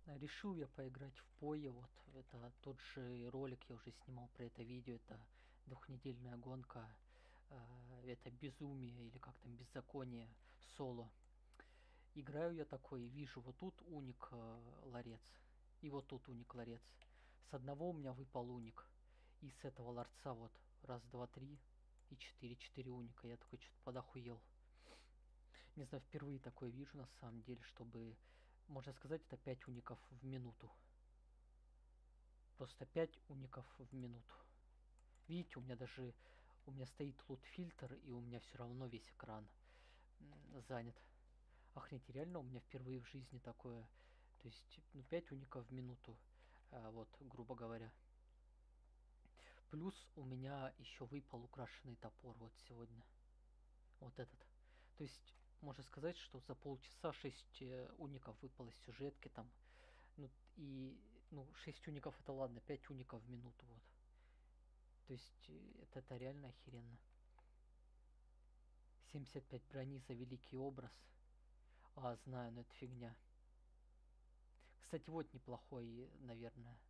Решил я поиграть в Пое, вот это тот же ролик, я уже снимал про это видео, это двухнедельная гонка, это безумие или как там, беззаконие соло. Играю я такой, вижу, вот тут уник ларец, и вот тут уник ларец. С одного у меня выпал уник, и с этого ларца вот раз, два, три и четыре уника. Я такой что-то подохуел. Не знаю, впервые такое вижу на самом деле, чтобы, можно сказать, это 5 уников в минуту. Просто 5 уников в минуту. Видите, у меня стоит лут-фильтр, и у меня все равно весь экран занят. Охренеть, реально у меня впервые в жизни такое. То есть, ну, 5 уников в минуту, вот, грубо говоря. Плюс у меня еще выпал украшенный топор вот сегодня. Вот этот. То есть, можно сказать, что за полчаса 6 уников выпало из сюжетки там. Ну, и, ну, 6 уников это ладно, 5 уников в минуту, вот. То есть, это реально охеренно. 75 брони за великий образ. А, знаю, но это фигня. Кстати, вот неплохой, наверное,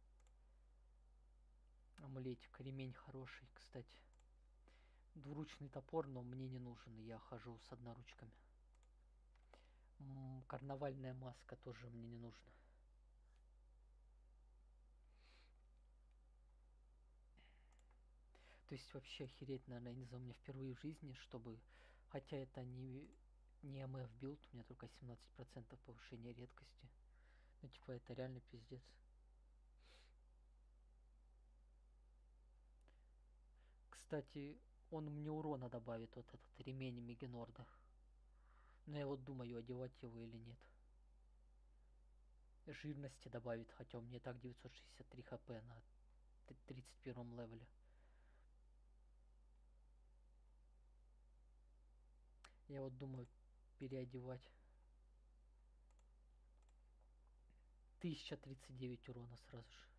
амулетик. Ремень хороший, кстати. Двуручный топор, но мне не нужен. Я хожу с одноручками. Карнавальная маска тоже мне не нужна. То есть вообще охереть, наверное, я не знаю, у меня впервые в жизни, чтобы... Хотя это не МФ билд, у меня только 17% повышения редкости. Ну типа это реально пиздец. Кстати, он мне урона добавит, вот этот ремень Мегенорда. Но я вот думаю, одевать его или нет. Жирности добавит, хотя у меня и так 963 хп на 31 левеле. Я вот думаю переодевать. 1039 урона сразу же.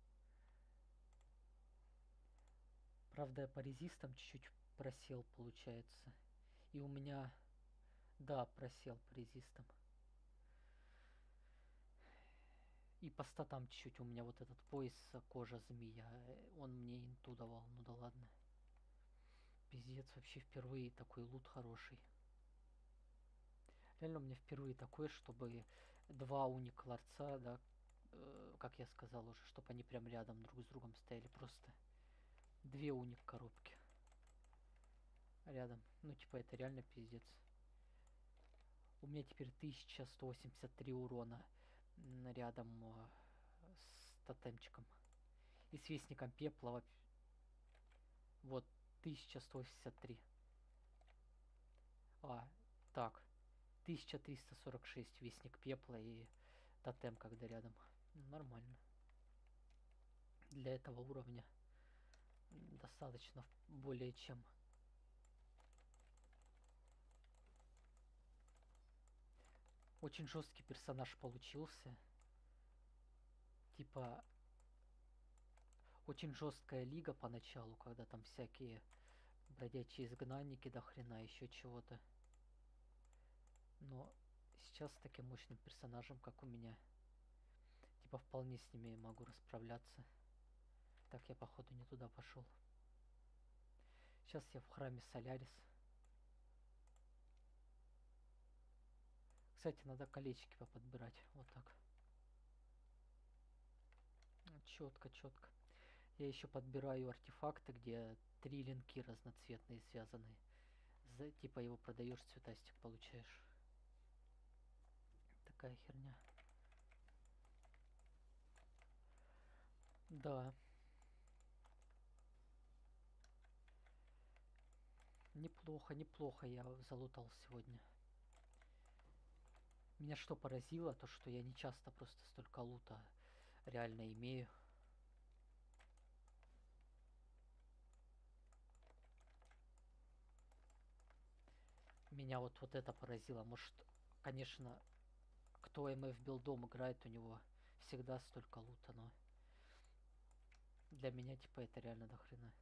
Правда, я по резистам чуть-чуть просел, получается. И у меня... Да, просел по резистам. И по статам чуть-чуть у меня вот этот пояс кожа змея. Он мне инту давал, ну да ладно. Пиздец, вообще впервые такой лут хороший. Реально у меня впервые такое, чтобы два уник ларца, да, как я сказал уже, чтобы они прям рядом друг с другом стояли. Просто две уник коробки рядом. Ну типа это реально пиздец. У меня теперь 1183 урона рядом с тотемчиком. И с вестником пепла вот 1183. А, так. 1346 вестник пепла и тотем когда рядом. Нормально. Для этого уровня достаточно более чем. Очень жесткий персонаж получился. Типа очень жесткая лига поначалу, когда там всякие бродячие изгнанники до хрена, еще чего-то. Но сейчас с таким мощным персонажем, как у меня, типа вполне с ними могу расправляться. Так, я походу не туда пошел. Сейчас я в храме Солярис. Кстати, надо колечки поподбирать. Вот так. Четко, четко. Я еще подбираю артефакты, где 3 линки разноцветные связаны. Типа его продаешь, цветастик получаешь. Такая херня. Да. Неплохо, неплохо я залутал сегодня. Меня что поразило, то что я не часто просто столько лута реально имею. Меня вот это поразило. Может, конечно, кто МФ билдом играет, у него всегда столько лута, но для меня типа это реально до хрена.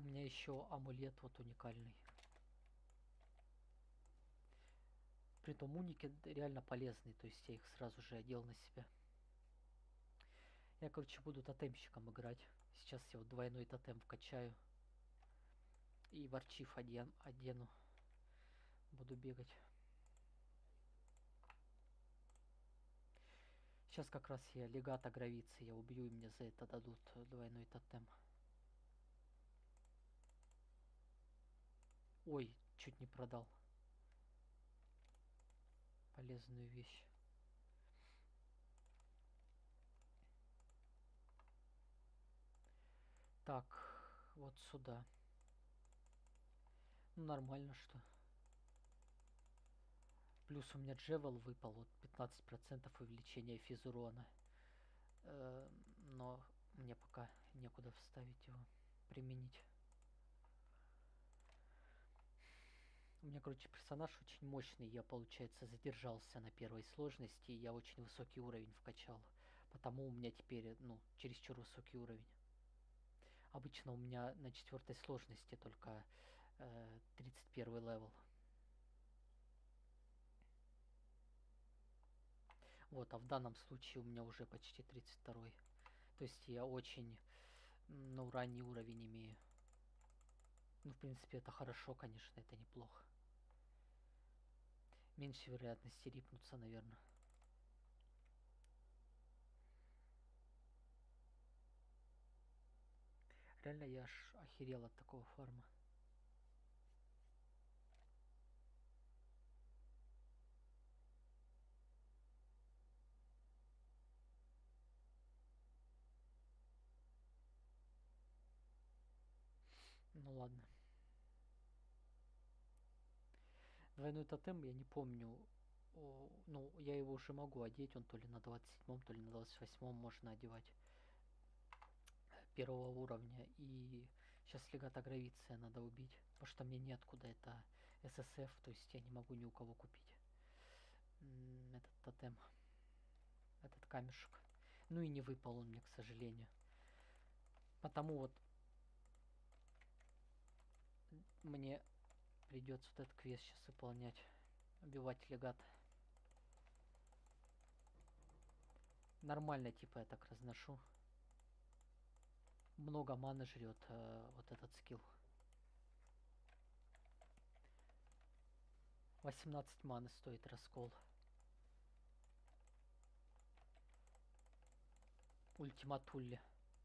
меня еще амулет вот уникальный. Притом уники реально полезные, то есть я их сразу же одел на себя. Я, короче, буду тотемщиком играть. Сейчас я вот двойной тотем вкачаю. И в арчив одену. Буду бегать. Сейчас как раз я легата гравицы я убью, и мне за это дадут двойной тотем. Ой, чуть не продал. Полезную вещь. Так, вот сюда. Ну, нормально, что. Плюс у меня джевел выпал, вот 15% увеличения физурона. Но мне пока некуда вставить его, применить. У меня, короче, персонаж очень мощный. Я, получается, задержался на первой сложности. И я очень высокий уровень вкачал. Потому у меня теперь, ну, чересчур высокий уровень. Обычно у меня на 4 сложности только 31 левел. Вот, а в данном случае у меня уже почти 32. То есть я очень, ну, ранний уровень имею. Ну, в принципе, это хорошо, конечно, это неплохо. Меньше вероятности рипнуться, наверное. Реально я аж охерел от такого фарма. Ну ладно. Двойной тотем, я не помню. Ну, я его уже могу одеть. Он то ли на 27-м, то ли на 28-м можно одевать. Первого уровня. И сейчас легата гравиция надо убить. Потому что мне неоткуда. Это ССФ. То есть я не могу ни у кого купить этот тотем. Этот камешек. Ну и не выпал он мне, к сожалению. Потому вот мне придется вот этот квест сейчас выполнять. Убивать легат. Нормально, типа, я так разношу. Много маны жрет вот этот скилл. 18 маны стоит раскол. Ультиматулли.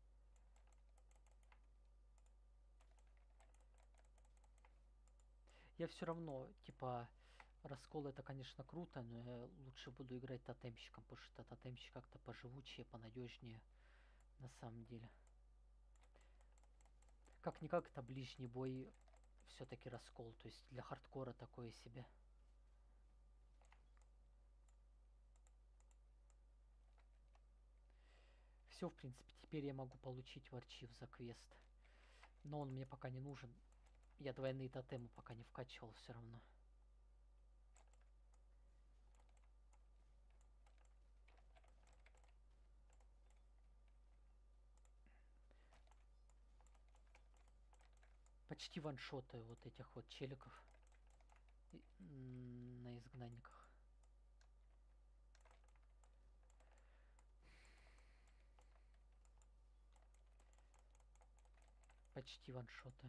Я все равно, типа, раскол это, конечно, круто, но я лучше буду играть тотемщиком, потому что тотемщик как-то поживучее, понадежнее, на самом деле. Как-никак это ближний бой, все-таки раскол, то есть для хардкора такое себе. Все, в принципе, теперь я могу получить в арчив за квест. Но он мне пока не нужен. Я двойные тотемы пока не вкачивал все равно. Почти ваншотаю вот этих вот челиков на изгнанниках. Почти ваншотаю.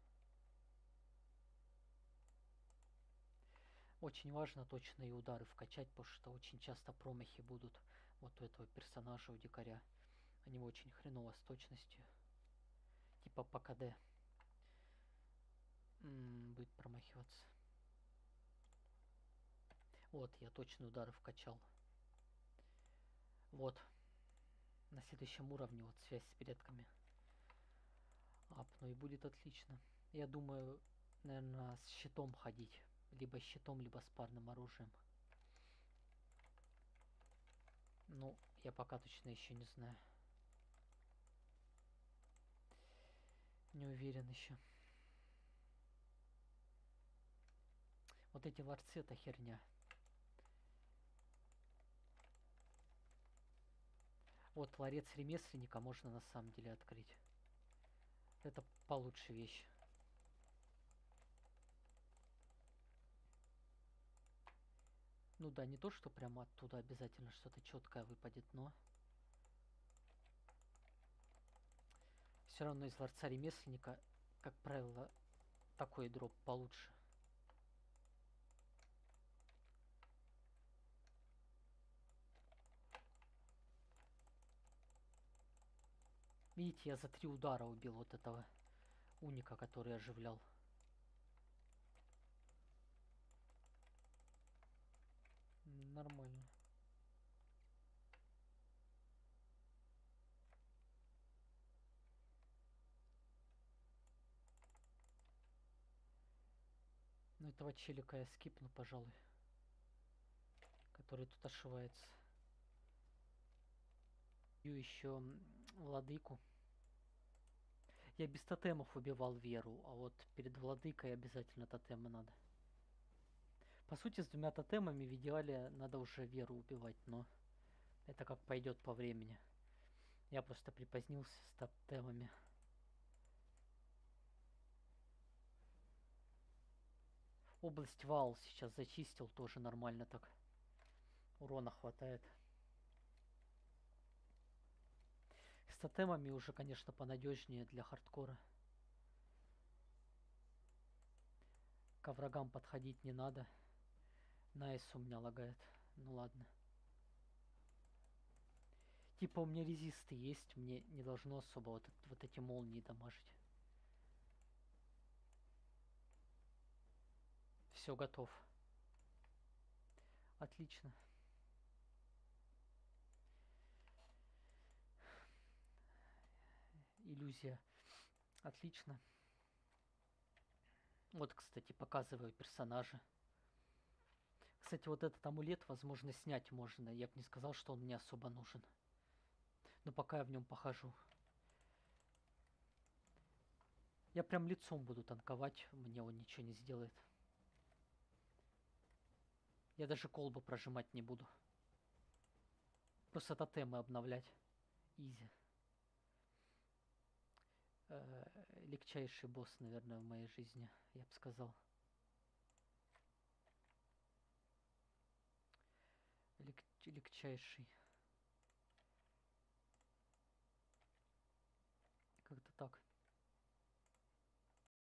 Очень важно точные удары вкачать, потому что очень часто промахи будут вот у этого персонажа, у дикаря. Они очень хреново с точностью. Типа по КД будет промахиваться. Вот, я точные удары вкачал. Вот. На следующем уровне вот связь с предками. Апну и будет отлично. Я думаю, наверное, с щитом ходить. Либо с щитом, либо с парным оружием. Ну, я пока точно еще не знаю. Не уверен еще. Вот эти ларцы это херня. Вот ларец ремесленника можно на самом деле открыть. Это получше вещь. Ну да, не то, что прямо оттуда обязательно что-то четкое выпадет, но все равно из ларца ремесленника, как правило, такой дроп получше. Видите, я за 3 удара убил вот этого уника, который оживлял. Нормально. Ну этого челика я скипну, пожалуй. Который тут ошивается. И еще владыку. Я без тотемов убивал Веру, а вот перед владыкой обязательно тотемы надо. По сути, с 2 тотемами в идеале надо уже Веру убивать, но это как пойдет по времени. Я просто припозднился с тотемами. Область вал сейчас зачистил, тоже нормально так. Урона хватает. С тотемами уже, конечно, понадежнее для хардкора. Ко врагам подходить не надо. Найс у меня лагает. Ну ладно. Типа у меня резисты есть, мне не должно особо вот эти молнии дамажить. Все, готов. Отлично. Иллюзия. Отлично. Вот, кстати, показываю персонажа. Кстати, вот этот амулет, возможно, снять можно. Я бы не сказал, что он мне особо нужен. Но пока я в нем похожу. Я прям лицом буду танковать, мне он ничего не сделает. Я даже колбу прожимать не буду. Просто тотемы обновлять. Изи. Легчайший босс, наверное, в моей жизни, я бы сказал. Легчайший.